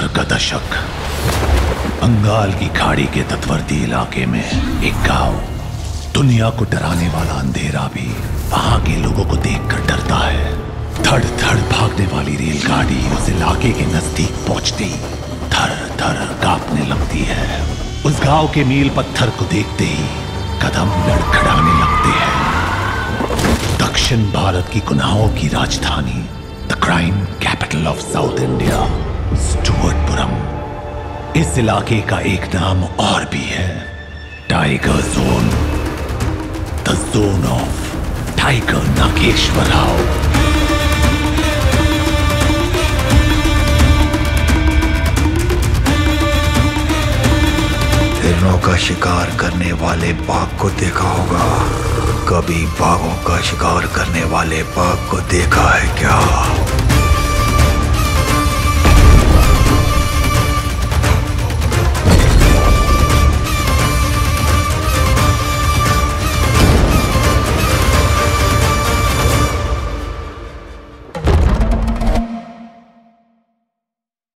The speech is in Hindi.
का दशक। बंगाल की खाड़ी के तटवर्ती इलाके में एक गांव। दुनिया को डराने वाला अंधेरा भी वहां के लोगों को देखकर डरता है। धड़ धड़ भागने वाली रेलगाड़ी उस इलाके के नजदीक पहुंचती थर थर कांपने लगती है। उस गांव के मील पत्थर को देखते ही कदम लड़खड़ाने लगते हैं। दक्षिण भारत की गुनाहों की राजधानी, the crime capital of South India, Stuartpuram. इस इलाके का एक नाम और भी है, tiger zone, the zone of tiger Nageswara Rao. हिरणों का शिकार करने वाले बाघ को देखा होगा, कभी बाघों का शिकार करने वाले बाघ को देखा है क्या?